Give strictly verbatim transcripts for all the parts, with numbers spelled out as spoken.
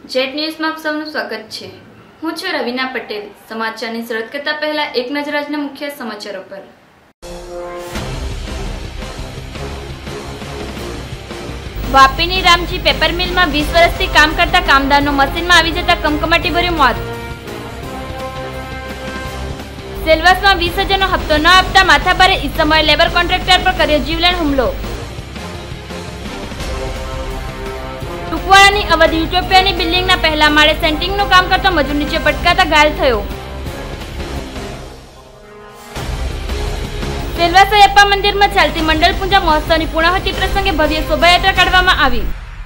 Jet ન્યૂઝમાં આપ સૌનું સ્વાગત છે। હું છું રવિના પટેલ। સમાચારની શરૂઆત કરતા પહેલા એક નજર આજના મુખ્ય સમાચારો પર। વાપીની રામજી પેપર મિલમાં વીસ વર્ષથી કામ કરતા કામદારનો મશીનમાં આવી જતા કમકમાટીભર્યું મોત। સેલવાસમાં વીસ હજારનો હપ્તો ન આપતા માથાભારે ઇસમોએ લેબર કોન્ટ્રાક્ટર પર કર્યો જીવલેણ હુમલો। ટુકવાડાની અવધ યુટોપિયાની બિલ્ડિંગના પહેલા માળે સેન્ટિંગનું કામ કરતો મજૂર નીચે પટકાતા ઘાયલ થયો। સેલવાસ અયપ્પા મંદિરમાં ચાલતી મંડળ પૂજા મહોત્સવની પૂર્ણાહુતિ પ્રસંગે ભવ્ય શોભાયાત્રા કાઢવામાં આવી।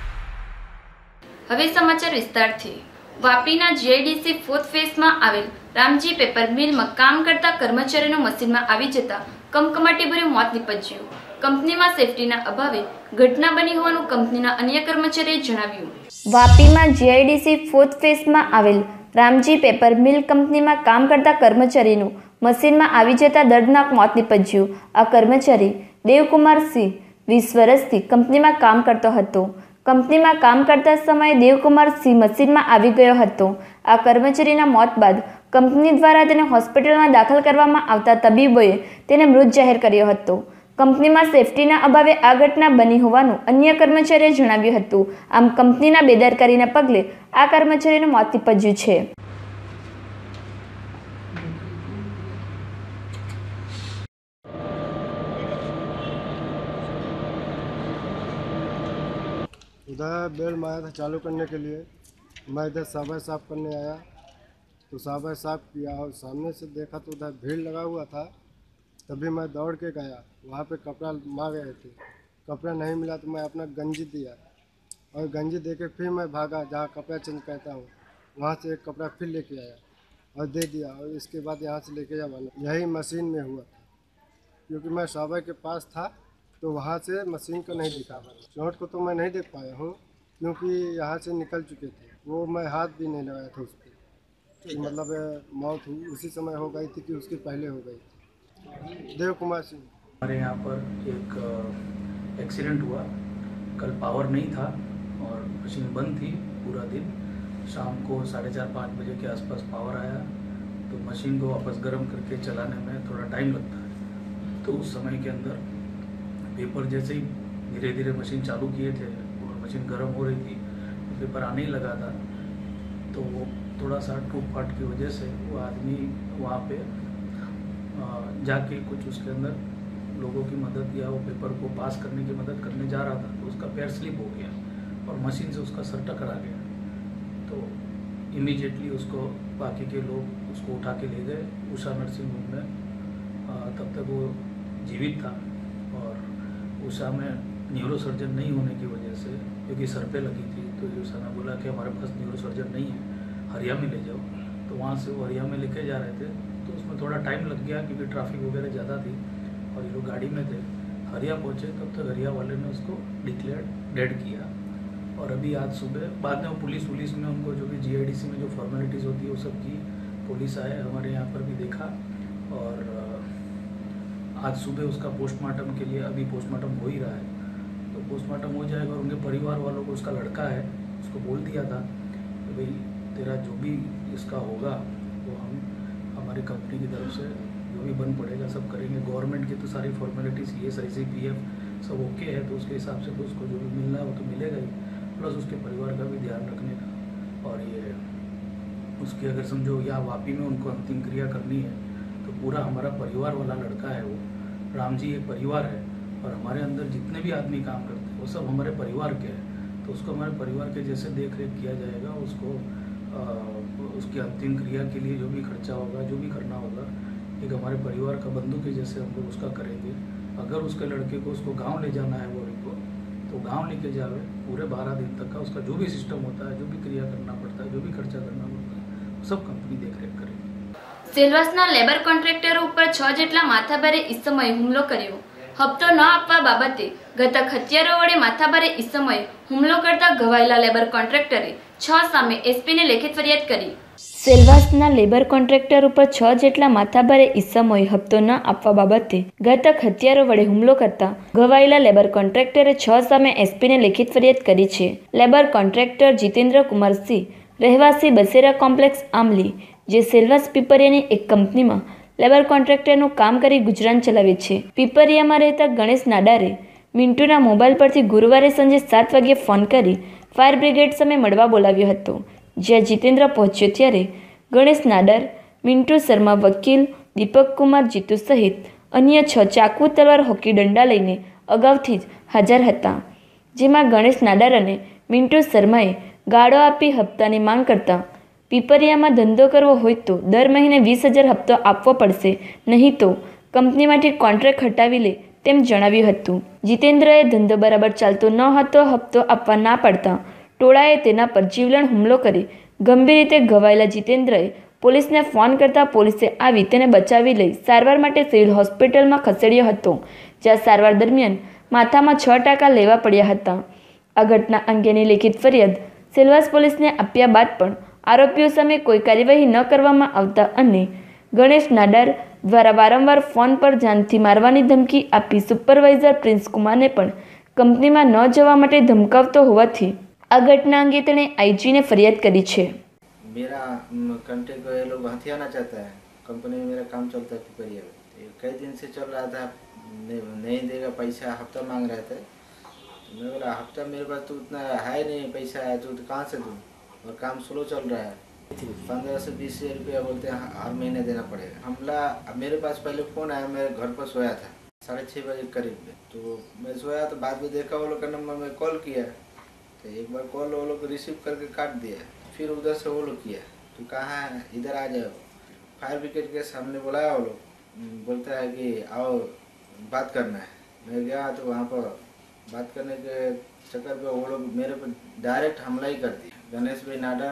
હવે સમાચાર વિસ્તારથી। વાપીના જીઆઈડીસી ફોર્થ ફેઝમાં આવેલ રામજી પેપર મિલમાં કામ કરતા કર્મચારીનું મશીનમાં આવી જતા કમકમાટીભર્યું મોત નીપજ્યું। કંપનીમાં સેફટીના અભાવે ઘટના બની હોવાનું કંપનીના અન્ય કર્મચારીએ જણાવ્યું। વાપીમાં જીઆઈડીસી ફોર્થ ફેઝમાં આવેલ રામજી પેપર મિલ કંપનીમાં કામ કરતા કર્મચારીનું મશીનમાં આવી જતા દર્દનાક મોત નીપજ્યું। આ કર્મચારી દેવકુમાર સિંહ વીસ વર્ષથી કંપનીમાં કામ કરતો હતો। કંપનીમાં કામ કરતા સમયે દેવકુમાર સિંહ મશીનમાં આવી ગયો હતો। આ કર્મચારીના મોત બાદ કંપની દ્વારા તેને હોસ્પિટલમાં દાખલ કરવામાં આવતા તબીબોએ તેને મૃત જાહેર કર્યો હતો। કંપનીમાં સેફટીના અભાવે આ ઘટના બની હોવાનું અન્ય કર્મચારીએ જણાવ્યું હતું। આમ કંપનીના બેદરકારીના પગલે આ કર્મચારીનું મોત નીપજ્યું છે। उधर बेल में आया था चालू करने के लिए। मैं इधर साफाई साफ करने आया तो साफाई साफ किया और सामने से देखा तो उधर भीड़ लगा हुआ था। तभी मैं दौड़ के गया, वहाँ पे कपड़ा मांग रहे थे, कपड़ा नहीं मिला तो मैं अपना गंजी दिया और गंजी दे के फिर मैं भागा जहाँ कपड़ा चेंज करता हूँ, वहाँ से एक कपड़ा फिर लेके आया और दे दिया और इसके बाद यहाँ से लेके जाना। यही मशीन में हुआ था क्योंकि मैं साफाई के पास था तो वहाँ से मशीन को नहीं दिखा। चोट को तो मैं नहीं देख पाया हूँ क्योंकि यहाँ से निकल चुके थे, वो मैं हाथ भी नहीं लगाया था उस पर, तो मतलब मौत हुई उसी समय हो गई थी कि उसके पहले हो गई थी। देव कुमार सिंह। हमारे यहाँ पर एक एक्सीडेंट हुआ। कल पावर नहीं था और मशीन बंद थी पूरा दिन। शाम को साढ़े चार पाँच बजे के आसपास पावर आया तो मशीन को वापस गर्म करके चलाने में थोड़ा टाइम लगता है। तो उस समय के अंदर पेपर जैसे ही धीरे धीरे मशीन चालू किए थे और मशीन गर्म हो रही थी, पेपर आने ही लगा था, तो वो थोड़ा सा टूट फाट की वजह से वो आदमी वहाँ पे जाके कुछ उसके अंदर लोगों की मदद या वो पेपर को पास करने की मदद करने जा रहा था तो उसका पैर स्लिप हो गया और मशीन से उसका सर टकरा गया। तो इमीडिएटली उसको बाकी के लोग उसको उठा के ले गए उषा नर्सिंग होम में। तब तक वो जीवित था और उषा में न्यूरो सर्जन नहीं होने की वजह से, क्योंकि सर पे लगी थी, तो उषा ने बोला कि हमारे पास न्यूरो सर्जन नहीं है, हरिया में ले जाओ। तो वहाँ से वो हरिया में लेके जा रहे थे तो उसमें थोड़ा टाइम लग गया क्योंकि ट्रैफिक वगैरह ज़्यादा थी और ये लोग गाड़ी में थे। हरिया पहुँचे तब तक हरिया वाले ने उसको डिक्लेयर डेड किया और अभी आज सुबह बाद में पुलिस पुलिस में उनको जो भी जीआईडीसी में जो फॉर्मेलिटीज़ होती है वो सब की, पुलिस आए हमारे यहाँ पर भी देखा और आज सुबह उसका पोस्टमार्टम के लिए अभी पोस्टमार्टम हो ही रहा है। तो पोस्टमार्टम हो जाएगा और उनके परिवार वालों को उसका लड़का है उसको बोल दिया था कि भाई तेरा जो भी इसका होगा वो हम हमारी कंपनी की तरफ से जो भी बन पड़ेगा सब करेंगे। गवर्नमेंट की तो सारी formalities E S I C P F सब ओके है तो उसके हिसाब से तो उसको जो भी मिलना है वो तो मिलेगा ही, प्लस उसके परिवार का भी ध्यान रखने का। और ये उसकी अगर समझो या वापी में उनको अंतिम क्रिया करनी है तो पूरा हमारा परिवार वाला लड़का है वो। राम जी एक परिवार है और हमारे अंदर जितने भी आदमी काम करते हैं वो सब हमारे परिवार के हैं, तो उसको हमारे परिवार के जैसे देख रेख किया जाएगा। उसको आ, उसकी अंतिम क्रिया के लिए जो भी खर्चा होगा जो भी करना होगा एक हमारे परिवार का बंधु के जैसे हम लोग उसका करेंगे। अगर उसके लड़के को उसको गाँव ले जाना है बोरी को तो गाँव लेके जावे, पूरे बारह दिन तक का उसका जो भी सिस्टम होता है जो भी क्रिया करना पड़ता है जो भी खर्चा करना पड़ता है सब कंपनी देख रेख करेगी। સેલવાસના લેબર કોન્ટ્રાક્ટરો ઉપર છ જેટલા માથાભારે ઇસમોએ હુમલો કર્યો। હપ્તો ન આપવા બાબતે ગતક હત્યારો વડે માથાભારે ઇસમોએ હુમલો કરતા ઘવાયેલા લેબર કોન્ટ્રાક્ટરે છ સામે એસપીને લેખિત ફરિયાદ કરી। સેલવાસના લેબર કોન્ટ્રાક્ટર ઉપર છ જેટલા માથાભારે ઇસમોએ હપ્તો ન આપવા બાબતે ઘાતક હથિયારો વડે હુમલો કરતા ઘવાયેલા લેબર કોન્ટ્રાક્ટરે છ સામે એસપીને લેખિત ફરિયાદ કરી છે. લેબર કોન્ટ્રાક્ટર જીતેન્દ્ર કુમાર સિંહ, રહેવાસી બસેરા કોમ્પ્લેક્સ આમલી, જે સેલવાસ પીપરિયાની એક કંપનીમાં લેબર કોન્ટ્રાક્ટરનું કામ કરી ગુજરાન ચલાવે છે. પીપરિયામાં રહેતા ગણેશ નાડારે મિન્ટુના મોબાઈલ પરથી ગુરુવારે સાંજે સાત વાગ્યે ફોન કરી ફાયર બ્રિગેડ સામે મળવા બોલાવ્યો હતો. જ્યાં જીતેન્દ્ર પહોંચ્યો ત્યારે ગણેશ નાડાર, મિન્ટુ શર્મા, વકીલ દીપક કુમાર જીતુ સહિત અન્ય છ ચાકુ, તલવાર, હોકી દંડા લઈને અગાઉથી જ હાજર હતા. જેમાં ગણેશ નાડાર અને મિન્ટુ શર્માએ ગાળો આપી હપ્તાની માંગ કરતા પીપરિયામાં ધંધો કરવો હોય તો દર મહિને વીસ હજાર હપ્તો આપવો પડશે, નહીં તો કંપનીમાંથી કોન્ટ્રાક્ટ હટાવી લે તેમ જણાવ્યું હતું. જીતેન્દ્રએ ધંધો બરાબર ચાલતો ન હતો. હપ્તો આપવા ના પાડતા ટોળાએ તેના પર જીવલેણ હુમલો કરી ગંભીર રીતે ઘવાયેલા જીતેન્દ્રએ પોલીસને ફોન કરતા પોલીસે આવી તેને બચાવી લઈ સારવાર માટે સિવિલ હોસ્પિટલમાં ખસેડ્યો હતો, જ્યાં સારવાર દરમિયાન માથામાં છ ટાંકા લેવા પડ્યા હતા. આ ઘટના અંગેની લેખિત ફરિયાદ સેલવાસ પોલીસને આપ્યા બાદ પણ આરોપીઓ સામે કોઈ કાર્યવાહી ન કરવામાં આવતા અને ગણેશ નાડાર દ્વારા વારંવાર ફોન પર જાનથી મારવાની ધમકી આપી સુપરવાઇઝર પ્રિન્સ કુમારને પણ કંપનીમાં ન જવા માટે ધમકાવતો હોવાથી આ ઘટના અંગે તેણે આઈજીને ફરિયાદ કરી છે. मेरा कंट्री को ये लोग हथियाना चाहता है. कंपनी में मेरा काम चलता है पीपरिया में. ये कई दिन से चल रहा था, नहीं, नहीं देगा पैसा, हफ्ता मांग रहे थे. तो मैं बोला हफ्ता मेरे पास तो उतना है नहीं पैसा है, तो कहाँ से दूँ, और काम स्लो चल रहा है. पंद्रह से बीस हज़ार रुपया बोलते हैं हर महीने देना पड़ेगा. हमला मेरे पास पहले फ़ोन आया, मेरे घर पर सोया था साढ़े छः बजे करीब में. तो मैं सोया तो बाद में देखा वो लोग का नंबर में कॉल किया, तो एक बार कॉल वो लोग रिसीव करके काट दिया. फिर उधर से वो लोग किया तो कहाँ है, इधर आ जाओ. फायर ब्रिगेड के सामने बुलाया वो लोग, बोलता है कि आओ बात करना है. मैं गया तो वहाँ पर बात करने के चक्कर पे वो लोग मेरे पर डायरेक्ट हमला ही कर दिया. गणेश भाई नाडर,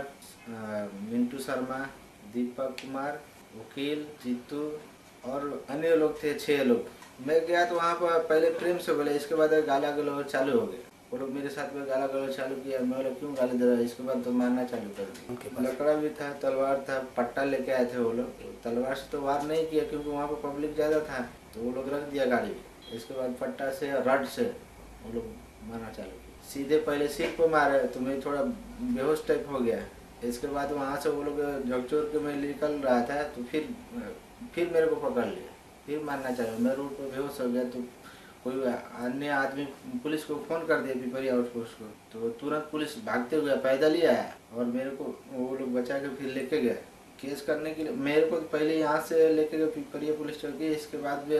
मिंटू शर्मा, दीपक कुमार, वकील जीतू और अन्य लोग थे, छः लोग. मैं गया तो वहाँ पर पहले प्रेम से बोले, इसके बाद गाला गलौज चालू हो गया. वो लोग मेरे साथ में गाला गलौज चालू किया. मैं बोला क्यों गाली दे रहा है, इसके बाद तो मारना चालू कर दिया. लकड़ा भी था, तलवार था, पट्टा लेके आए थे वो लोग. तलवार से तो वार नहीं किया क्योंकि वहाँ पर पब्लिक ज़्यादा था, तो वो लोग रख दिया गाड़ी. इसके बाद पट्टा से रड से वो लोग मारना चालू किया. सीधे पहले सिर पर मारे तो मैं थोड़ा बेहोश टाइप हो गया. इसके बाद वहाँ से वो लोग झकझोर के मैं निकल रहा था तो फिर फिर मेरे को पकड़ लिया, फिर मारना चाहिए. मैं रोड पर बेहोश हो गया तो कोई अन्य आदमी पुलिस को फ़ोन कर दिया पीपरिया आउटपोस्ट को. तो तुरंत पुलिस भागते हुए पैदल ही आया और मेरे को वो लोग बचा के फिर लेके गए केस करने के लिए. मेरे को पहले यहाँ से लेके गए पीपरिया पुलिस चौकी, इसके बाद में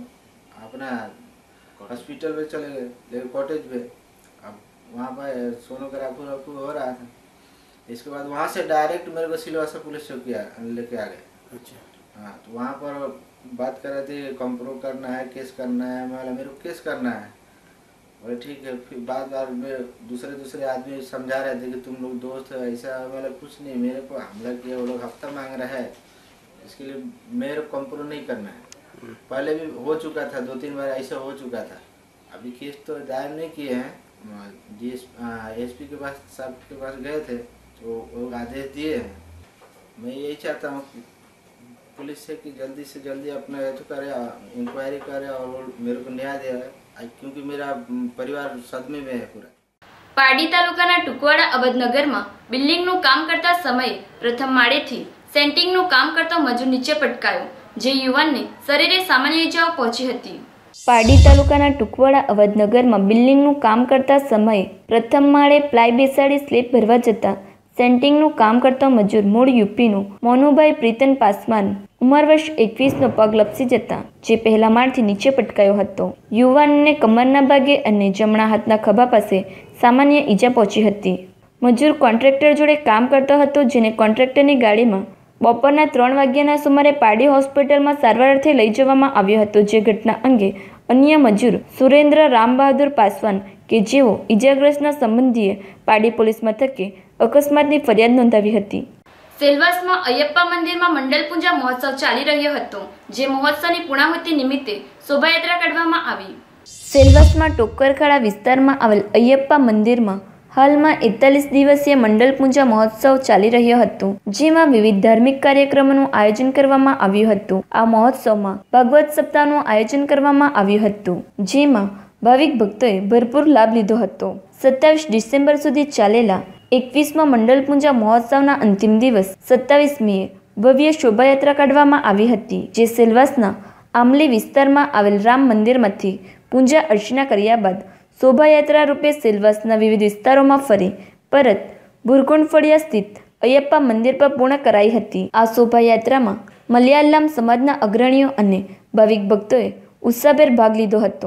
अपना हॉस्पिटल में चले गए कॉटेज में. अब वहाँ पर सोनोग्राफी वाफी हो रहा था. इसके बाद वहाँ से डायरेक्ट मेरे को सिलवासा पुलिस चौकी लेके आ गए. अच्छा हाँ, तो वहाँ पर बात कर रहे थे कंप्रो करना है, केस करना है. मैं बोला मेरे को केस करना है. बोले ठीक है. फिर बाद बार में दूसरे दूसरे आदमी समझा रहे थे कि तुम लोग दोस्त है ऐसा. मतलब कुछ नहीं, मेरे को हमला किया, वो लोग हफ्ता मांग रहे हैं, इसके लिए मेरे को कंप्रो नहीं करना है. पहले भी हो चुका था, दो तीन बार ऐसा हो चुका था. अभी केस तो दायर नहीं किए हैं. डी एस पी के पास साहब के पास गए थे तो वो आदेश दिए हैं. मैं यही चाहता हूँ पुलिस से कि जल्दी से जल्दी अपना ये तो करे, इंक्वायरी करे और वो मेरे को न्याय दे, क्योंकि मेरा परिवार सदमे में है पूरा. પારડી તાલુકાના ટુકવાડા અબદનગરમાં બિલ્ડિંગનું કામ કરતા સમયે પ્રથમ માળેથી સેન્ટિંગનું કામ કરતો મજૂર નીચે પટકાયો, જે યુવાનને શરીરે સામાન્ય ઇજાઓ પહોંચી હતી. પારડી તાલુકાના ટુકવાડા અવધનગરમાં બિલ્ડિંગનું કામ કરતા સમયે પ્રથમ માળે પ્લાય બેસાડી સ્લેબ ભરવા જતા સેન્ટિંગનું કામ કરતો મજૂર મૂળ યુપીનો મોનુભાઈ પ્રીતન પાસવાન ઉંમર વર્ષ એકવીસનો પગ લપસી જતા જે પહેલા માળથી નીચે પટકાયો હતો. યુવાનને કમરના ભાગે અને જમણા હાથના ખભા પાસે સામાન્ય ઈજા પહોંચી હતી. મજૂર કોન્ટ્રાક્ટર જોડે કામ કરતો હતો, જેને કોન્ટ્રાક્ટરની ગાડીમાં બપોરના ત્રણ વાગ્યાના સુમારે પારડી હોસ્પિટલમાં સારવાર અર્થે લઈ જવામાં આવ્યો હતો. જે ઘટના અંગે અન્ય મજૂર સુરેન્દ્ર રામબહાદુર પાસવાન કે જેઓ ઈજાગ્રસ્તના સંબંધીએ પારડી પોલીસ મથકે અકસ્માતની ફરિયાદ નોંધાવી હતી. સેલવાસમાં અયપ્પા મંદિરમાં મંડળ પૂજા મહોત્સવ ચાલી રહ્યો હતો, જે મહોત્સવની પૂર્ણાહુતિ નિમિત્તે શોભાયાત્રા કાઢવામાં આવી. સેલવાસમાં ટોકરખાડા વિસ્તારમાં આવેલ અયપ્પા મંદિરમાં હાલમાં એકતાલીસ દિવસીય મંડલ પૂજા મહોત્સવ ચાલી રહ્યો હતો, જેમાં વિવિધ ધાર્મિક કાર્યક્રમોનું આયોજન કરવામાં આવ્યું હતું. આ મહોત્સવમાં ભાગવત સપ્તાહનું આયોજન કરવામાં આવ્યું હતું, જેમાં ભાવિક ભક્તોએ ભરપૂર લાભ લીધો હતો. સત્તાવીસ ડિસેમ્બર સુધી ચાલેલા એકવીસમાં મંડલ પૂજા મહોત્સવના અંતિમ દિવસ સત્તાવીસમીએ ભવ્ય શોભાયાત્રા કાઢવામાં આવી હતી, જે સેલવાસના આમલી વિસ્તારમાં આવેલ રામ મંદિરમાંથી પૂજા અર્ચના કર્યા બાદ શોભાયાત્રા રૂપે સેલવાસના વિવિધ વિસ્તારોમાં ફરી પરત ભુરકુંડ ફળિયા સ્થિત અયપ્પા મંદિર પર પૂર્ણ કરાઈ હતી. આ શોભાયાત્રામાં મલયાલમ સમાજના અગ્રણીઓ અને ભાવિક ભક્તોએ ઉત્સાહભેર ભાગ લીધો હતો.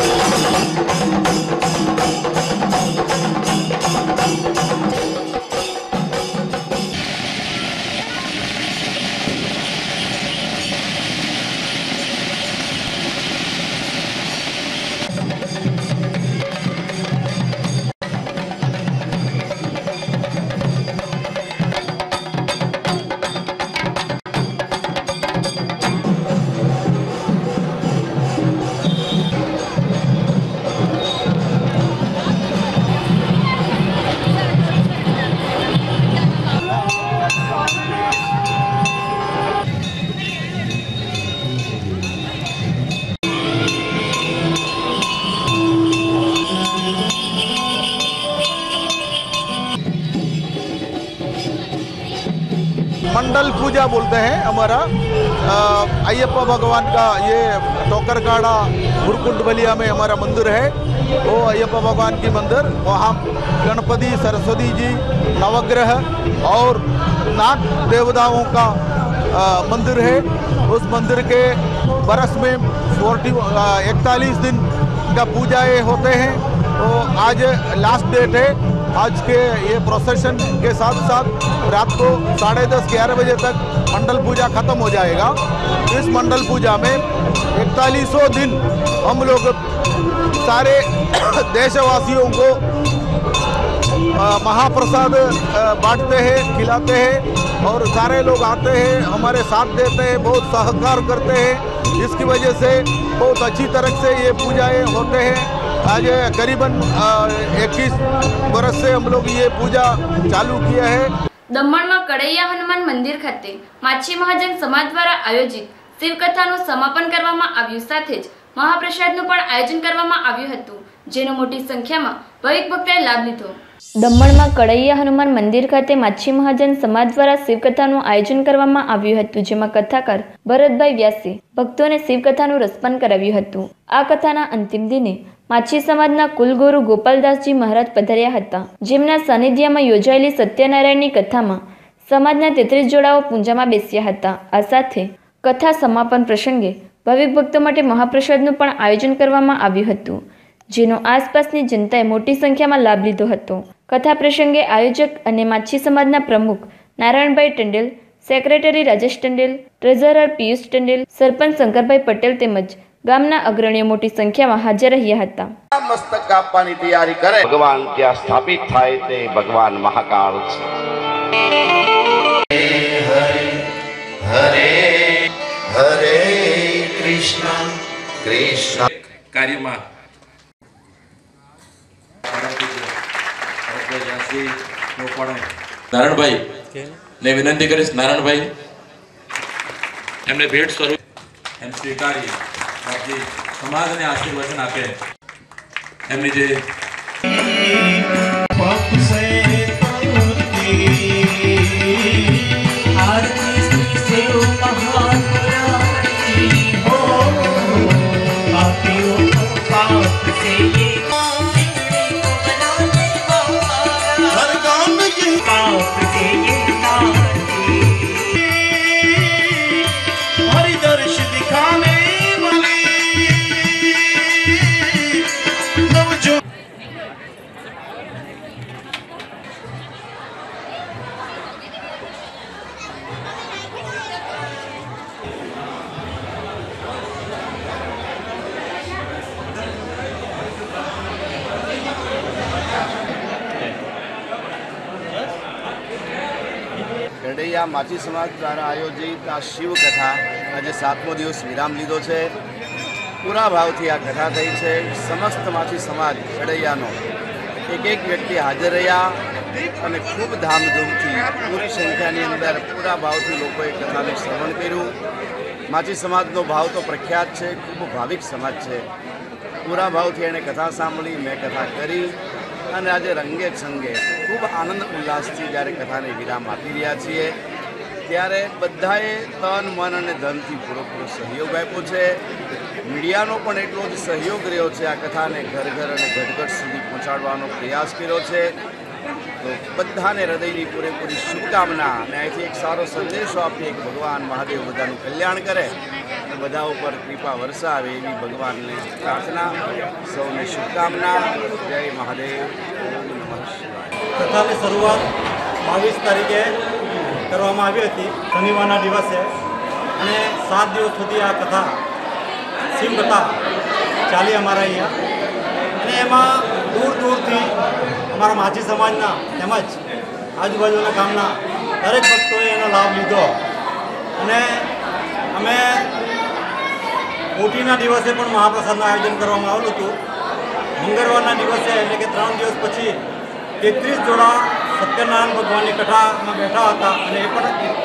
मंडल पूजा बोलते हैं हमारा अयप्पा भगवान का ये टोकरकाड़ा भुरकुंड बलिया में हमारा मंदिर है. वो अयप्पा भगवान की मंदिर, वहाँ गणपति सरस्वती जी नवग्रह और नाग देवताओं का मंदिर है. उस मंदिर के बरस में फोर्टी इकतालीस दिन का पूजाएँ होते हैं. तो आज लास्ट डेट है. आज के ये प्रोसेशन के साथ साथ रात को साढ़े दस ग्यारह बजे तक मंडल पूजा ख़त्म हो जाएगा. इस मंडल पूजा में इकतालीसों दिन हम लोग सारे देशवासियों को महाप्रसाद बांटते हैं, खिलाते हैं और सारे लोग आते हैं, हमारे साथ देते हैं, बहुत सहकार करते हैं. इसकी वजह से बहुत अच्छी तरह से ये पूजाएँ होते हैं. आज करीबन इक्कीस बरस से हम लोग ये पूजा चालू किया है. દમણમાં કડૈયા હનુમાન મંદિર ખાતે માછી મહાજન સમાજ દ્વારા આયોજિત શિવકથાનું સમાપન કરવામાં આવ્યું, સાથે જ મહાપ્રસાદનું પણ આયોજન કરવામાં આવ્યું હતું, જેનો મોટી સંખ્યામાં ભાવિક ભક્તોએ લાભ લીધો. દમણમાં કડૈયા હનુમાન મંદિર ખાતે માછી મહાજન સમાજ દ્વારા શિવકથાનું આયોજન કરવામાં આવ્યું હતું, જેમાં કથાકાર ભરતભાઈ વ્યાસે ભક્તોને શિવકથાનું રસપાન કરાવ્યું હતું. આ કથાના અંતિમ દિને માછી સમાજના કુલગુરુ ગોપાલદાસજી મહારાજ પધાર્યા હતા, જેમના સાનિધ્યમાં યોજાયેલી સત્યનારાયણની કથામાં સમાજના તેત્રીસ જોડાઓ પૂજામાં બેસ્યા હતા. આ સાથે કથા સમાપન પ્રસંગે ભાવિક ભક્તો માટે મહાપ્રસાદનું પણ આયોજન કરવામાં આવ્યું હતું, જેનો આસપાસની જનતાએ મોટી સંખ્યામાં લાભ લીધો હતો. કથા પ્રસંગે આયોજક અને માછી સમાજના પ્રમુખ નારાયણભાઈ ટંડેલ, સેક્રેટરી રાજેશ ટંડેલ, ટ્રેઝરર પિયુષ ટંડેલ, સરપંચ શંકરભાઈ પટેલ તેમજ ગામના અગ્રણીઓ મોટી સંખ્યામાં હાજર રહ્યા હતા. મસ્તક કાપવાની તૈયારી કરે. ભગવાન ત્યાં સ્થાપિત થાય તે ભગવાન મહાકાળ છે. હરે હરે હરે કૃષ્ણ કૃષ્ણ કાર્યમાં નારાયણભાઈ ને વિનંતી કરીશ, નારાયણભાઈ એમને ભેટ સ્વરૂપ એમ સ્વીકારી બાપજી સમાજને આશીર્વચન આપે. એમની જે કડૈયા માછી સમાજ દ્વારા આયોજિત આ શિવ કથા આજે સાતમો દિવસ વિરામ લીધો છે. પૂરા ભાવથી આ કથા થઈ છે. સમસ્ત માછી સમાજ કડૈયાનો એક એક વ્યક્તિ હાજર રહ્યા અને ખૂબ ધામધૂમથી પૂરી સંખ્યાની અંદર પૂરા ભાવથી લોકોએ કથાનું શ્રવણ કર્યું. માછી સમાજનો ભાવ તો પ્રખ્યાત છે, ખૂબ ભાવિક સમાજ છે. પૂરા ભાવથી એણે કથા સાંભળી, મેં કથા કરી અને આજે રંગે સંગે ખૂબ આનંદ ઉલ્લાસથી જ્યારે કથાને વિરામ આપી રહ્યા છીએ ત્યારે બધાએ તન મન અને ધનથી પૂરેપૂરો સહયોગ આપ્યો છે. મીડિયાનો પણ એટલો જ સહયોગ રહ્યો છે. આ કથાને ઘર ઘર અને ઘટ ઘટ સુધી પહોંચાડવાનો પ્રયાસ કર્યો છે. તો બધાને હૃદયની પૂરેપૂરી શુભકામના અને અહીંથી એક સારો સંદેશો આપીએ કે ભગવાન મહાદેવ બધાનું કલ્યાણ કરે અને બધા ઉપર કૃપા વરસાવે એવી ભગવાનને પ્રાર્થના. સૌને શુભકામના. જય મહાદેવ. ઓમ નમઃ શિવાય. કથાની શરૂઆત બાવીસ તારીખે કરવામાં આવી હતી, શનિવારના દિવસે, અને સાત દિવસ સુધી આ કથા શિવ કથા ચાલી અમારા અહીંયા. અને એમાં દૂર દૂરથી અમારા માછી સમાજના તેમજ આજુબાજુના ગામના દરેક ભક્તોએ એનો લાભ લીધો. અને અમે કોટીના દિવસે પણ મહાપ્રસાદનું આયોજન કરવામાં આવેલું હતું. મંગળવારના દિવસે એટલે કે ત્રણ દિવસ પછી તેત્રીસ જોડા સત્યનારાયણ ભગવાનની કથામાં બેઠા હતા અને એ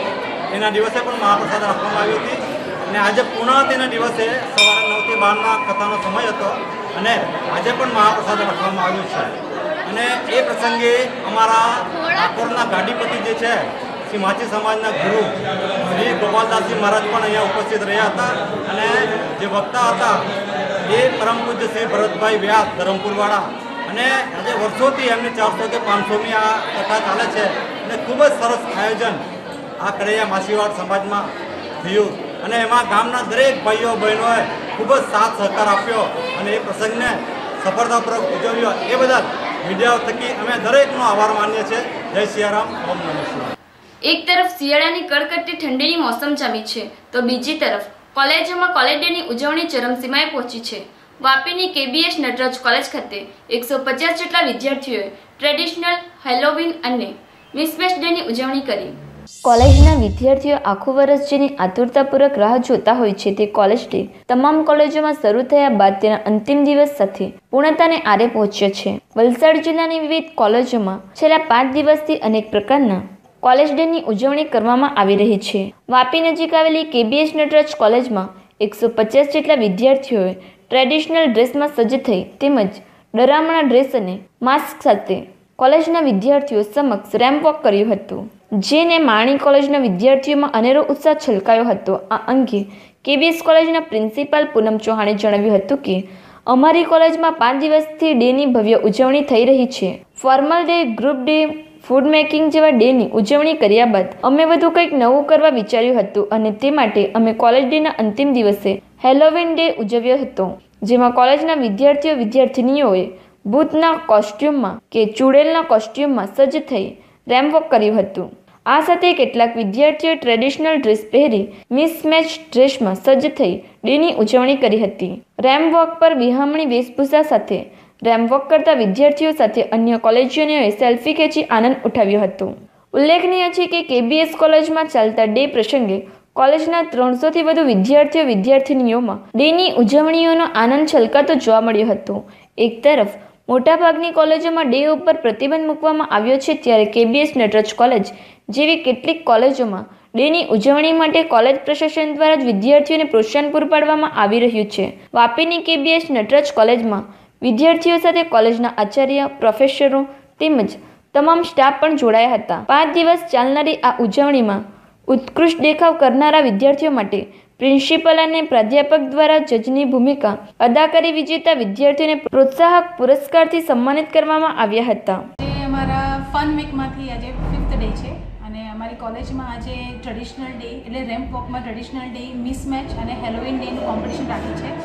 પણ એના દિવસે પણ મહાપ્રસાદ રાખવામાં આવી હતી. અને આજે પૂર્ણાહુતિના દિવસે સવારે નવથી બારના કથાનો સમય હતો અને આજે પણ મહાપ્રસાદ રાખવામાં આવ્યો છે. અને એ પ્રસંગે અમારા ઠાકોરના ગાડીપતિ જે છે શ્રી માછી સમાજના ગુરુ શ્રી ગોપાલદાસજી મહારાજ પણ અહીંયા ઉપસ્થિત રહ્યા હતા. અને જે વક્તા હતા એ પરમ પૂજ્ય શ્રી ભરતભાઈ વ્યાસ ધરમપુરવાળા. અને આજે વર્ષોથી એમની ચારસો કે પાંચસોમી આ કથા ચાલે છે અને ખૂબ જ સરસ આયોજન આ કડૈયા માછીવાડ સમાજમાં થયું. અને એમાં ગામના દરેક ભાઈઓ બહેનોએ ખૂબ જ સાથ સહકાર આપ્યો અને એ પ્રસંગને સફળતાપૂર્વક ઉજવ્યો. એ બદલ મીડિયા થકી અમે દરેકનો આભાર માનીએ છીએ. જય સિયારામ. ઓમ નમઃ શિવાય. એક તરફ શિયાળાની કડકડતી ઠંડીની મોસમ જામી છે તો બીજી તરફ કોલેજોમાં કોલેજ ડેની ઉજવણી ચરમસીમાએ પહોંચી છે. વાપીની કેબીએસ નટરાજ કોલેજ ખાતે એકસો પચાસ જેટલા વિદ્યાર્થીઓએ ટ્રેડિશનલ, હેલોવીન અને મિસમેચ ડેની ઉજવણી કરી. કોલેજના વિદ્યાર્થીઓ આખું વર્ષ જેની આતુરતાપૂર્વક રાહ જોતા હોય છે તે કોલેજ ડે તમામ કોલેજોમાં શરૂ થયા બાદ તેના અંતિમ દિવસ સાથે પૂર્ણતાને આરે પહોંચ્યો છે. વલસાડ જિલ્લાની વિવિધ કોલેજોમાં છેલ્લા પાંચ દિવસથી અનેક પ્રકારના કોલેજ ડેની ઉજવણી કરવામાં આવી રહી છે. વાપી નજીક આવેલી કેબીએસ નટરાજ કોલેજમાં એકસો પચાસ જેટલા વિદ્યાર્થીઓએ ટ્રેડિશનલ ડ્રેસમાં સજ્જ થઈ તેમજ ડરામણા ડ્રેસ અને માસ્ક સાથે કોલેજના વિદ્યાર્થીઓ સમક્ષ રેમ્પ વોક કર્યું હતું, જેને માણી કોલેજના વિદ્યાર્થીઓમાં અનેરો ઉત્સાહ છલકાયો હતો. આ અંગે કેબીએસ કોલેજના પ્રિન્સિપાલ પૂનમ ચૌહાણે જણાવ્યું હતું કે અમારી કોલેજમાં પાંચ દિવસથી ડેની ભવ્ય ઉજવણી થઈ રહી છે. Formal day, group day, food making જેવા ડેની ઉજવણી કર્યા બાદ અમે વધુ કંઈક નવું કરવા વિચાર્યું હતું અને તે માટે અમે કોલેજ ડેના અંતિમ દિવસે હેલોવીન ડે ઉજવ્યો હતો, જેમાં કોલેજના વિદ્યાર્થીઓ વિદ્યાર્થિનીઓએ ભૂતના કોસ્ટ્યુમમાં કે ચૂડેલના કોસ્ટ્યુમમાં સજ્જ થઈ રેમ્પ વોક કર્યું હતું. આ સાથે કેટલાક વિદ્યાર્થીઓએ ટ્રેડિશનલ ડ્રેસ પહેરી મિસમેચ ડ્રેસમાં સજ્જ થઈ ડેની ઉજવણી કરી હતી. રેમ્પ વોક પર વિહમણી વેશભૂષા સાથે રેમ્પ વોક કરતા વિદ્યાર્થીઓ સાથે અન્ય કોલેજીયનોએ સેલ્ફી ખેંચી આનંદ ઉઠાવ્યો હતો. ઉલ્લેખનીય છે કે કેબીએસ કોલેજમાં ચાલતા ડે પ્રસંગે કોલેજના ત્રણસોથી વધુ વિદ્યાર્થીઓ વિદ્યાર્થિનીઓમાં ડેની ઉજવણીઓનો આનંદ છલકાતો જોવા મળ્યો હતો. એક તરફ મોટાભાગની કોલેજોમાં ડે ઉપર પ્રતિબંધ મૂકવામાં આવ્યો છે ત્યારે કેબીએસ નટરાજ કોલેજ જેવી કેટલીક કોલેજોમાં ડેની ઉજવણી માટે કોલેજ પ્રશાસન દ્વારા જ વિદ્યાર્થીઓને પ્રોત્સાહન પૂરું પાડવામાં આવી રહ્યું છે. વાપીની કેબીએસ નટરાજ કોલેજમાં વિદ્યાર્થીઓ સાથે કોલેજના આચાર્ય, પ્રોફેસરો તેમજ તમામ સ્ટાફ પણ જોડાયા હતા. પાંચ દિવસ ચાલનારી આ ઉજવણીમાં ઉત્કૃષ્ટ દેખાવ કરનારા વિદ્યાર્થીઓ માટે પ્રિન્સિપલ અને પ્રાધ્યાપક દ્વારા જજની ભૂમિકા અદા કરી વિજેતા વિદ્યાર્થીઓને પ્રોત્સાહક પુરસ્કારથી સન્માનિત કરવામાં આવ્યા હતા. અમારા ફન વીકમાંથી આજે ફિફ્થ ડે છે અને અમારી કોલેજમાં આજે ટ્રેડિશનલ ડે એટલે રેમ્પ વોકમાં ટ્રેડિશનલ ડે, મિસમેચ અને હેલોવીન ડેનું કોમ્પિટિશન રાખી છે.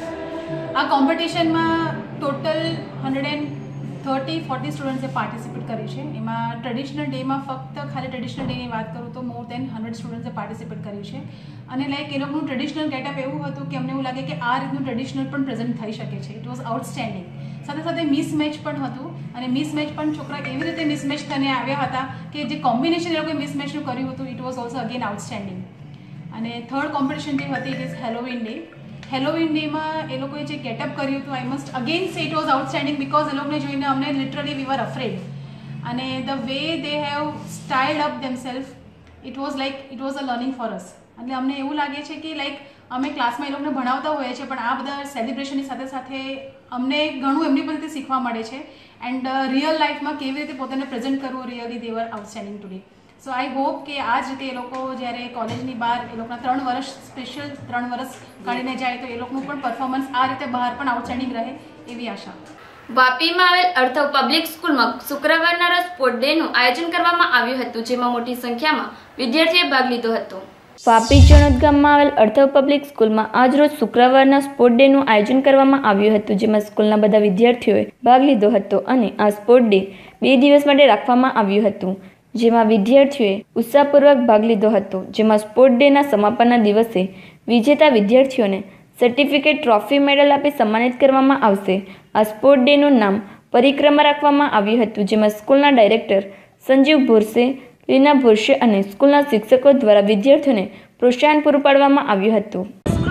આ કોમ્પિટિશનમાં total hundred and thirty forty સ્ટુડન્ટ્સે પાર્ટિસિપેટ કર્યું છે. એમાં ટ્રેડિશનલ ડેમાં ફક્ત ખાલી ટ્રેડિશનલ ડેની વાત કરું તો મોર દેન હંડ્રેડ સ્ટુડન્ટ્સે પાર્ટિસિપેટ કર્યું છે. અને લાઈક એ લોકોનું ટ્રેડિશનલ ગેટઅપ એવું હતું કે અમને એવું લાગે કે આ રીતનું ટ્રેડિશનલ પણ પ્રેઝન્ટ થઈ શકે છે. It was outstanding. સાથે સાથે મિસ મેચ પણ હતું અને મિસ મેચ પણ છોકરા એવી રીતે મિસ મેચ થઈને આવ્યા હતા કે જે કોમ્બિનેશન એ લોકોએ મિસ મેચનું કર્યું હતું it was also again outstanding. અને થર્ડ કોમ્પિટિશન જે હતી it is Halloween day. Halloween ડેમાં એ લોકોએ જે ગેટઅપ કર્યું હતું, I must again say it was outstanding because એ લોકોને જોઈને અમને લિટરલી વી વર અફ્રેડ. અને the way they have styled up themself, it was like it was a learning for us. એટલે અમને એવું લાગે છે કે લાઈક અમે ક્લાસમાં એ લોકોને ભણાવતા હોઈએ છીએ, પણ આ બધા સેલિબ્રેશનની સાથે સાથે અમને ઘણું એમની પાસેથી શીખવા મળે છે. એન્ડ રિયલ લાઈફમાં કેવી રીતે પોતાને પ્રેઝન્ટ કરવું, really they were outstanding today. So I hope કે આ જ રીતે એ લોકો જ્યારે કોલેજની બહાર એ લોકોના ત્રણ વર્ષ સ્પેશિયલ ત્રણ વર્ષ કાઢીને જાય તો એ લોકોનું પણ પરફોર્મન્સ આ રીતે બહાર પણ આઉટસ્ટેન્ડિંગ રહે એવી આશા. વાપીમાં આવેલ અર્થવ પબ્લિક સ્કૂલમાં શુક્રવારના રોજ સ્પોર્ટ ડેનું આયોજન કરવામાં આવ્યું હતું, જેમાં મોટી સંખ્યામાં વિદ્યાર્થીઓએ ભાગ લીધો હતો. વાપી ચણોદ ગામમાં આવેલ અર્થવ પબ્લિક સ્કૂલમાં આજ રોજ શુક્રવારના સ્પોર્ટ ડેનું આયોજન કરવામાં આવ્યું હતું, જેમાં સ્કૂલના બધા વિદ્યાર્થીઓએ ભાગ લીધો હતો અને આ સ્પોર્ટ ડે બે દિવસ માટે રાખવામાં આવ્યું હતું, જેમાં વિદ્યાર્થીઓએ ઉત્સાહપૂર્વક ભાગ લીધો હતો. જેમાં સ્પોર્ટ ડેના સમાપનના દિવસે વિજેતા વિદ્યાર્થીઓને સર્ટિફિકેટ, ટ્રોફી, મેડલ આપી સન્માનિત કરવામાં આવશે. આ સ્પોર્ટ ડેનું નામ પરિક્રમા રાખવામાં આવ્યું હતું, જેમાં સ્કૂલના ડાયરેક્ટર સંજીવ ભોરસે, લીના ભોરસે અને સ્કૂલના શિક્ષકો દ્વારા વિદ્યાર્થીઓને પ્રોત્સાહન પૂરું પાડવામાં આવ્યું હતું.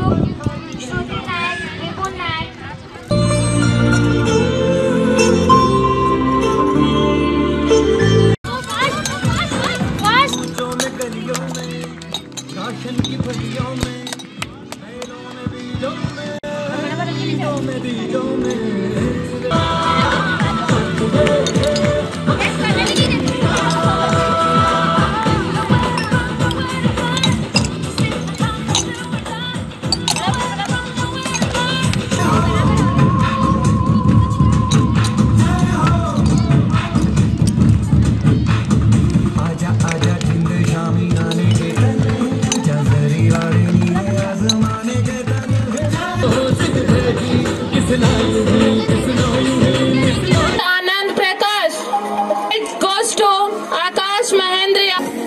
Anand Prakash goes to Akash Mahendra.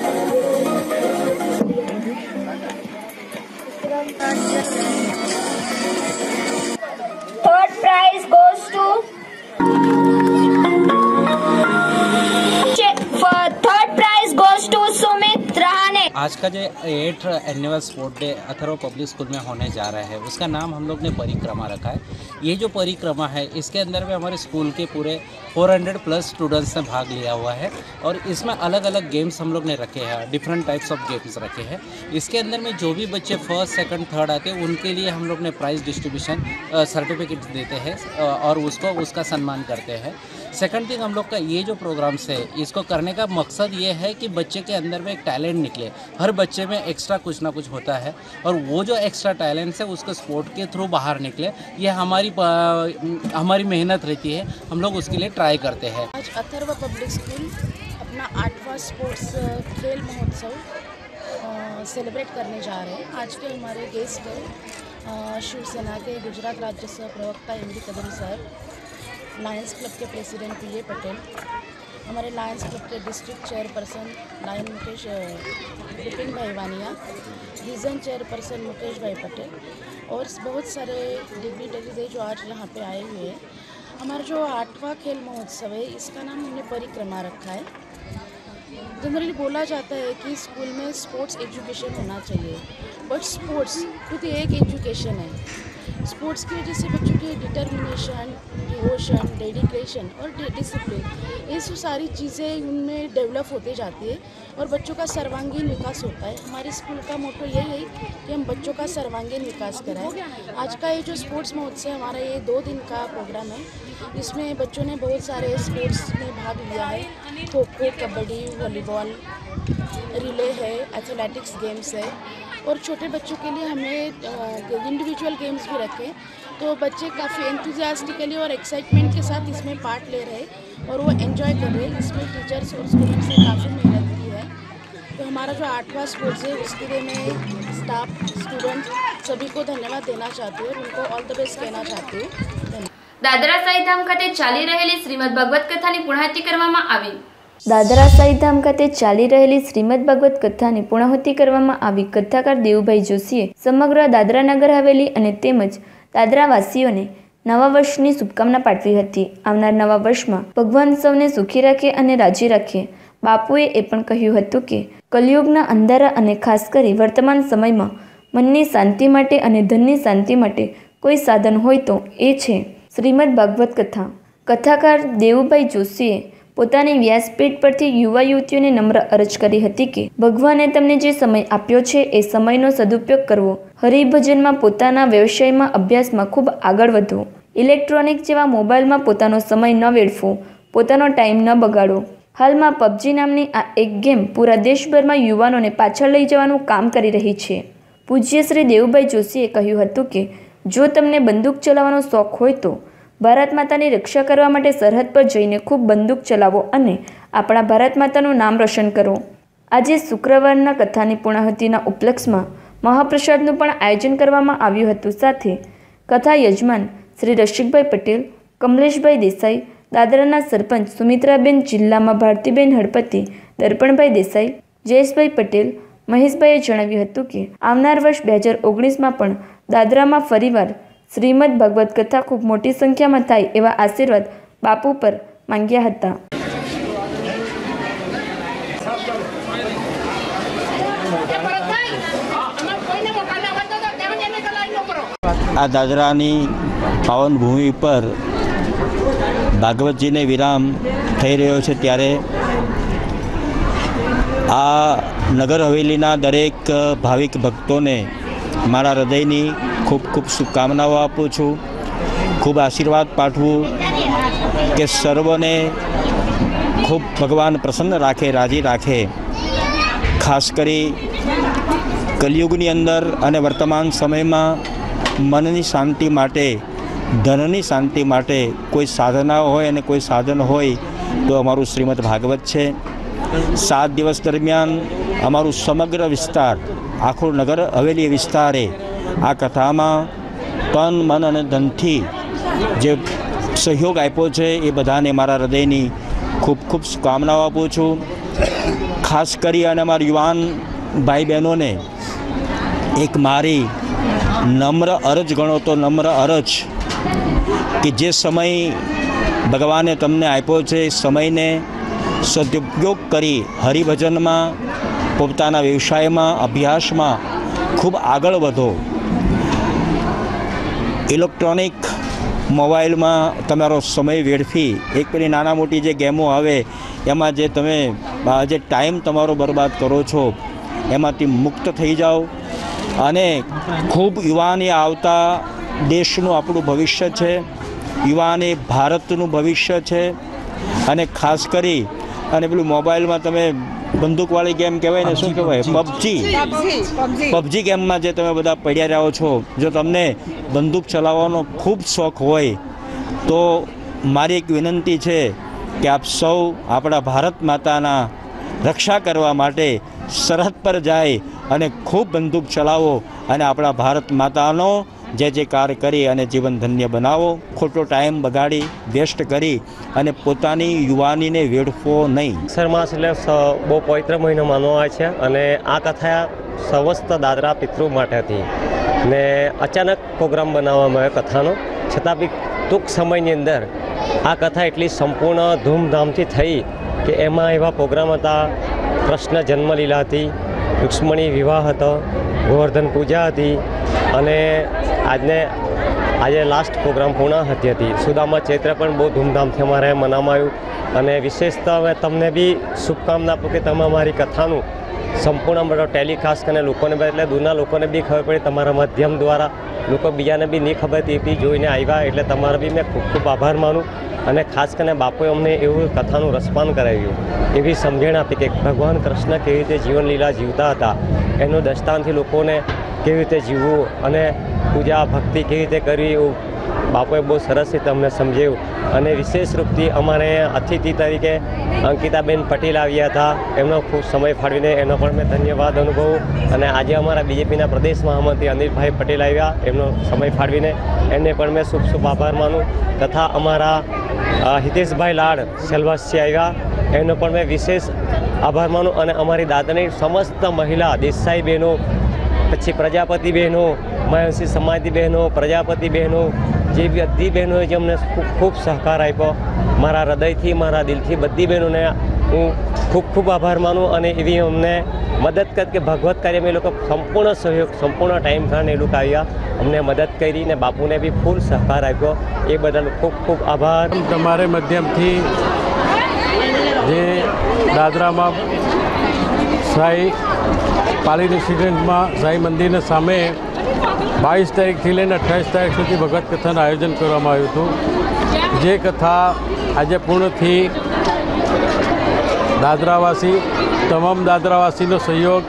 Third prize goes to third prize goes to Sumit Rahane. आज का जो at annual sport day Atharva public school में होने जा रहा है, उसका नाम हम लोग ने परिक्रमा रखा है. ये जो परिक्रमा है, इसके अंदर में हमारे स्कूल के पूरे चार सौ प्लस स्टूडेंट्स ने भाग लिया हुआ है और इसमें अलग अलग गेम्स हम लोग ने रखे हैं, डिफरेंट टाइप्स ऑफ गेम्स रखे हैं. इसके अंदर में जो भी बच्चे फर्स्ट, सेकंड, थर्ड आते हैं, उनके लिए हम लोग ने प्राइज़ डिस्ट्रीब्यूशन सर्टिफिकेट देते हैं और उसको उसका सम्मान करते हैं. सेकंड थिंग, हम लोग का ये जो प्रोग्राम्स है, इसको करने का मकसद ये है कि बच्चे के अंदर में एक टैलेंट निकले. हर बच्चे में एक्स्ट्रा कुछ ना कुछ होता है और वो जो एक्स्ट्रा टैलेंट्स है उसको स्पोर्ट के थ्रू बाहर निकले. ये हमारी हमारी मेहनत रहती है, हम लोग उसके लिए ट्राई करते हैं. आज अथर्व पब्लिक स्कूल अपना आठवां स्पोर्ट्स खेल महोत्सव सेलिब्रेट करने जा रहे हैं. आज के हमारे गेस्ट हैं शिवसेना के गुजरात राज्य सह प्रवक्ता M D Kadam sir, Lions Club के प्रेसिडेंट पी ए पटेल, हमारे लायंस क्लब के district chairperson Lion Mukesh Vipin bhai Vania, region chairperson Mukesh भाई पटेल और बहुत सारे डिग्निटरीज है जो आज यहाँ पे आए हुए हैं. हमारा जो आठवां खेल महोत्सव है, इसका नाम हमने परिक्रमा रखा है. जनरली बोला जाता है कि स्कूल में स्पोर्ट्स एजुकेशन होना चाहिए, बट स्पोर्ट्स खुद एक एजुकेशन है. स्पोर्ट्स की वजह से बच्चों की डिटर्मिनेशन, डिवोशन, डेडिकेशन और डिसिप्लिन, ये सब सारी चीज़ें उनमें डेवलप होते जाती है और बच्चों का सर्वांगीण विकास होता है. हमारे स्कूल का मोटो यही है कि हम बच्चों का सर्वांगीण विकास कराएं. आज का ये जो स्पोर्ट्स महोत्सव हमारा ये दो दिन का प्रोग्राम है, इसमें बच्चों ने बहुत सारे स्पोर्ट्स में भाग लिया है. खो खो, कबड्डी, वॉलीबॉल, रिले है, एथलेटिक्स गेम्स है और छोटे बच्चों के लिए हमने इंडिविजुअल गेम्स भी रखे. तो बच्चे काफ़ी एंथुजियास्टिकली और एक्साइटमेंट के साथ इसमें पार्ट ले रहे हैं और वो एंजॉय कर रहे हैं. इसमें टीचर्स और स्टूडेंट्स ने काफ़ी मेहनत की है. तो हमारा जो आठवां स्पोर्ट्स है, उसके लिए मैं स्टाफ, स्टूडेंट्स सभी को धन्यवाद देना चाहती हूँ और उनको ऑल द बेस्ट कहना चाहती हूँ. દાદરા સાઈધામ ખાતે ચાલી રહેલી શ્રીમદ ભગવત કથાની પૂર્ણાહુતિ કરવામાં આવી. દાદરા સાઈધામ ખાતે ચાલી રહેલી શ્રીમદ ભગવત કથાની પૂર્ણાહુતિ કરવામાં આવી. કથાકાર દેવુભાઈ જોશીએ સમગ્ર દાદરા નગર હવેલી અને તેમજ દાદરાવાસીઓને નવા વર્ષની શુભકામના પાઠવી હતી. આવનાર નવા વર્ષમાં ભગવાન સૌને સુખી રાખે અને રાજી રાખે. બાપુએ એ પણ કહ્યું હતું કે કલિયુગના અંધારા અને ખાસ કરી વર્તમાન સમયમાં મનની શાંતિ માટે અને ધનની શાંતિ માટે કોઈ સાધન હોય તો એ છે શ્રીમદ ભાગવત કથા. કથાકાર દેવુભાઈ જોશીએ પોતાની વ્યાસપીઠ પરથી યુવા યુવતીઓને નમ્ર અરજ કરી હતી કે ભગવાને તમને જે સમય આપ્યો છે એ સમયનો સદુપયોગ કરવો, હરિભજનમાં, પોતાના વ્યવસાયમાં, અભ્યાસમાં ખૂબ આગળ વધવો, ઇલેક્ટ્રોનિક જેવા મોબાઈલમાં પોતાનો સમય ન વેડફવો, પોતાનો ટાઈમ ન બગાડવો. હાલમાં પબજી નામની આ એક ગેમ પૂરા દેશભરમાં યુવાનોને પાછળ લઈ જવાનું કામ કરી રહી છે. પૂજ્ય શ્રી દેવુભાઈ જોશીએ કહ્યું હતું કે જો તમને બંદૂક ચલાવવાનો શોખ હોય તો ભારત માતાની રક્ષા કરવા માટે સરહદ પર જઈને ખૂબ બંદૂક ચલાવો અને આપણા ભારત માતાનું નામ રોશન કરો. આજે શુક્રવારના કથાની પૂર્ણાહુતિના ઉપલક્ષમાં મહાપ્રસાદનું પણ આયોજન કરવામાં આવ્યું હતું. સાથે કથા યજમાન શ્રી રસિકભાઈ પટેલ, કમલેશભાઈ દેસાઈ, દાદરાના સરપંચ સુમિત્રાબેન, જિલ્લામાં ભારતીબેન હળપતિ, દર્પણભાઈ દેસાઈ, જયેશભાઈ પટેલ, મહેશભાઈએ જણાવ્યું હતું કે આવનાર વર્ષ બે હજાર ઓગણીસમાં પણ દાદરામાં ફરીવાર શ્રીમદ ભગવત કથા ખૂબ મોટી સંખ્યામાં થાય એવા આશીર્વાદ બાપુ પર માંગ્યા હતા. આ દાદરાની પાવન ભૂમિ પર ભાગવતજીને વિરામ થઈ રહ્યો છે ત્યારે આ નગર હવેલીના દરેક ભાવિક ભક્તોને મારા હૃદયની ખૂબ ખૂબ શુભકામનાઓ આપું છું. ખૂબ આશીર્વાદ પાઠવું કે સર્વને ખૂબ ભગવાન પ્રસન્ન રાખે, રાજી રાખે. ખાસ કરી કલિયુગની અંદર અને વર્તમાન સમયમાં મનની શાંતિ માટે, ધનની શાંતિ માટે કોઈ સાધના હોય અને કોઈ સાધન હોય તો અમારું શ્રીમદ ભાગવત છે. સાત દિવસ દરમિયાન અમારું સમગ્ર વિસ્તાર, આખું નગર હવેલી વિસ્તારે આ કથામાં તન, મન અને ધનથી જે સહયોગ આપ્યો છે એ બધાને મારા હૃદયની ખૂબ ખૂબ શુભકામનાઓ આપું છું. ખાસ કરી અને અમારા યુવાન ભાઈ બહેનોને એક મારી નમ્ર અરજ ગણો તો નમ્ર અરજ કે જે સમય ભગવાને તમને આપ્યો છે એ સમયને સદુપયોગ કરી હરિભજનમાં, પોતાના વ્યવસાયમાં, અભ્યાસમાં ખૂબ આગળ વધો. ઇલેક્ટ્રોનિક મોબાઈલમાં તમારો સમય વેડફી એક પેલી નાના મોટી જે ગેમો આવે એમાં જે તમે જે ટાઈમ તમારો બરબાદ કરો છો એમાંથી મુક્ત થઈ જાઓ અને ખૂબ યુવાન એ આવતા દેશનું આપણું ભવિષ્ય છે, યુવાન એ ભારતનું ભવિષ્ય છે. અને ખાસ કરી અને પેલું મોબાઈલમાં તમે બંદૂકવાળી ગેમ કહેવાય ને, શું કહેવાય, પબજી પબજી ગેમમાં જે તમે બધા પડ્યા રહ્યો છો, જો તમને બંદૂક ચલાવવાનો ખૂબ શોખ હોય તો મારી એક વિનંતી છે કે આપ સૌ આપણા ભારત માતાના રક્ષા કરવા માટે સરહદ પર જાય અને ખૂબ બંદૂક ચલાવો અને આપણા ભારત માતાનો જે જે કાર્ય કરી અને જીવન ધન્ય બનાવો. ખોટો ટાઈમ બગાડી વેસ્ટ કરી અને પોતાની યુવાનીને વેડફો નહીં. અક્ષર માસ એટલે બહુ પવિત્ર મહિનો માનવામાં આવે છે અને આ કથા સમસ્ત દાદરા પિતૃ માટે હતી ને અચાનક પ્રોગ્રામ બનાવવામાં આવ્યો કથાનો, છતાં બી ટૂંક સમયની અંદર આ કથા એટલી સંપૂર્ણ ધૂમધામથી થઈ કે એમાં એવા પ્રોગ્રામ હતા. કૃષ્ણ જન્મલીલા હતી, રૂક્ષ્મણી વિવાહ હતો, ગોવર્ધન પૂજા હતી અને આજને આજે લાસ્ટ પ્રોગ્રામ પૂર્ણાહુતિ હતી. સુદામા ચૈત્ર પણ બહુ ધૂમધામથી અમારે મનાવવામાં આવ્યું અને વિશેષતા હવે તમને બી શુભકામના આપું કે તમે અમારી કથાનું સંપૂર્ણ બધો ટેલિકાસ્ટ કરીને લોકોને એટલે દૂરના લોકોને બી ખબર પડી, તમારા માધ્યમ દ્વારા લોકો બીજાને બી નહીં ખબર હતી બી જોઈને આવ્યા, એટલે તમારો બી મેં ખૂબ ખૂબ આભાર માનું. અને ખાસ કરીને બાપુએ અમને એવું કથાનું રસપાન કરાવ્યું, એવી સમજણ આપી કે ભગવાન કૃષ્ણ કેવી રીતે જીવનલીલા જીવતા હતા, એનું દસ્તાનથી લોકોને કેવી રીતે જીવવું અને પૂજા ભક્તિ કેવી રીતે કરવી એવું બાપુએ બહુ સરસ રીતે અમને સમજાવ્યું. અને વિશેષ રૂપથી અમારે અતિથિ તરીકે અંકિતાબેન પટેલ આવ્યા હતા, એમનો ખૂબ સમય ફાળવીને એનો પણ મેં ધન્યવાદ અનુભવું. અને આજે અમારા બીજેપીના પ્રદેશ મહામંત્રી અનિલભાઈ પટેલ આવ્યા, એમનો સમય ફાળવીને એમને પણ મેં શુભ શુભ આભાર માનું. તથા અમારા હિતેશભાઈ લાડ સેલવાસી આવ્યા, એનો પણ મેં વિશેષ આભાર માનું. અને અમારી દાદાની સમસ્ત મહિલા દેસાઈ બહેનો, પછી પ્રજાપતિ બહેનો, મહાંસી સમાજની બહેનો, પ્રજાપતિ બહેનો, જે બધી બહેનોએ જે અમને ખૂબ ખૂબ સહકાર આપ્યો, મારા હૃદયથી, મારા દિલથી બધી બહેનોને હું ખૂબ ખૂબ આભાર માનું અને એવી અમને મદદ કર કે ભગવત કાર્યમાં એ લોકો સંપૂર્ણ સહયોગ સંપૂર્ણ ટાઈમ કાઢીને એ લોકો આવ્યા અમને મદદ કરી ને બાપુને બી ફૂલ સહકાર આપ્યો એ બદલ ખૂબ ખૂબ આભાર. તમારે માધ્યમથી જે દાદરામાં સાઈ પાલી રેસિડેન્ટમાં સાઈ મંદિરના સામે બાવીસ તારીખથી લઈને અઠ્ઠાવીસ તારીખ સુધી ભગવત કથાનું આયોજન કરવામાં આવ્યું હતું. જે કથા આજે પૂર્ણ થઈ દાદરાવાસી તમામ દાદરાવાસીનો સહયોગ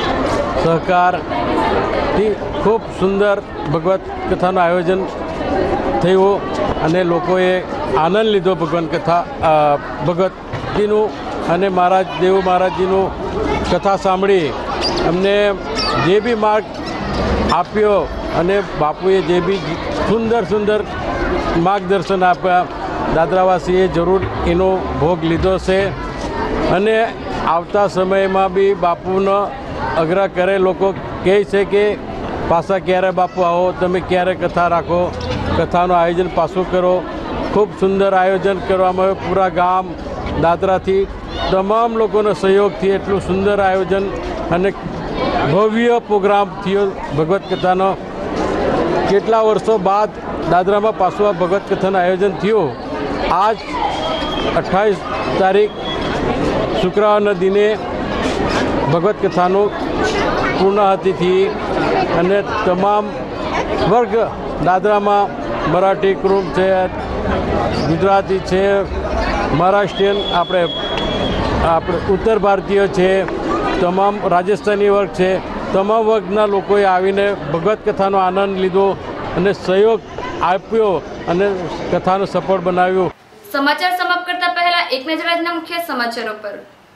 સહકારથી ખૂબ સુંદર ભગવત કથાનું આયોજન થયું અને લોકોએ આનંદ લીધો ભગવાન કથા ભગવતીનું અને મહારાજ દેવ મહારાજજીનું કથા સાંભળી અમને જે બી માર્ગ આપ્યો અને બાપુએ જે બી સુંદર સુંદર માર્ગદર્શન આપ્યા દાદરાવાસીએ જરૂર એનો ભોગ લીધો છે અને આવતા સમયમાં બી બાપુનો આગ્રહ કરે લોકો કહે છે કે પાછા ક્યારે બાપુ આવો તમે ક્યારે કથા રાખો કથાનું આયોજન પાછું કરો. ખૂબ સુંદર આયોજન કરવામાં આવ્યું પૂરા ગામ દાદરાથી તમામ લોકોનો સહયોગથી એટલું સુંદર આયોજન અને ભવ્ય પ્રોગ્રામ થયો ભગવત કથાનો. કેટલા વર્ષો બાદ દાદરામાં પાછું આ ભગવત કથાનું આયોજન થયું. આજ અઠ્ઠાવીસ તારીખ શુક્રવારના દિને ભગવત કથાનું પૂર્ણાહુતિ થઈ અને તમામ વર્ગ દાદરામાં મરાઠી કુરુમ છે ગુજરાતી છે મહારાષ્ટ્રીયન આપણે આપણે ઉત્તર ભારતીય છે તમામ રાજસ્થાની વર્ગ છે તમામ વર્ગના લોકોએ આવીને ભગવત કથાનો આનંદ લીધો અને સહયોગ આપ્યો અને કથાનું સફળ બનાવ્યું. સમાચાર સમાપ્ત કરતા પહેલા એક નજર આજના મુખ્ય સમાચારો પર.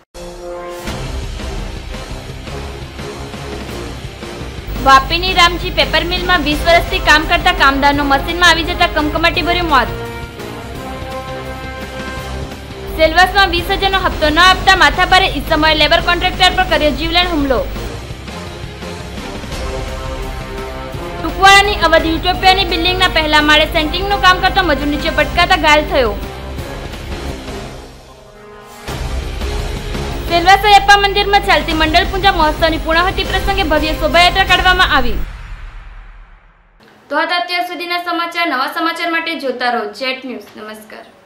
વાપીની રામજી પેપર મિલમાં વીસ વર્ષથી કામ કરતા કામદારનો મશીનમાં આવી જતા કમકમાટી ભર્યું મોત. સેલવાસમાં વીસ હજારનો હપ્તો ન આપતા માથાભારે ઇસમોએ લેબર કોન્ટ્રાક્ટર પર કર્યો જીવલેણ હુમલો. ટુકવાડાની અવધ યુટોપિયાની બિલ્ડિંગના પહેલા માળે સેન્ટિંગનું કામ કરતો મજૂર નીચે પટકાતા ઘાયલ થયો. સેલવાસ અયપ્પા મંદિરમાં ચાલતી મંડળ પૂજા મહોત્સવની પૂર્ણાહુતિ પ્રસંગે ભવ્ય શોભાયાત્રા કાઢવામાં આવી. તો હતા અત્યાર સુધીના સમાચાર. નવા સમાચાર માટે જોતા રહો જેટ ન્યૂઝ. નમસ્કાર.